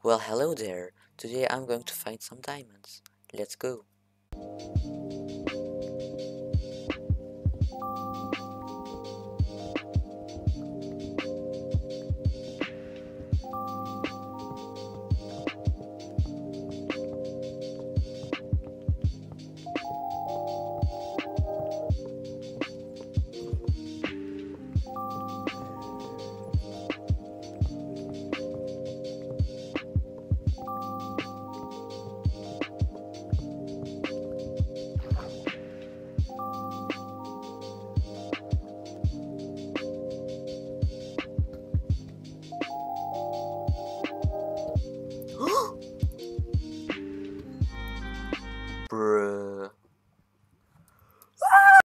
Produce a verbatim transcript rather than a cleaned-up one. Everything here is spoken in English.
Well, hello there. Today I'm going to find some diamonds. Let's go.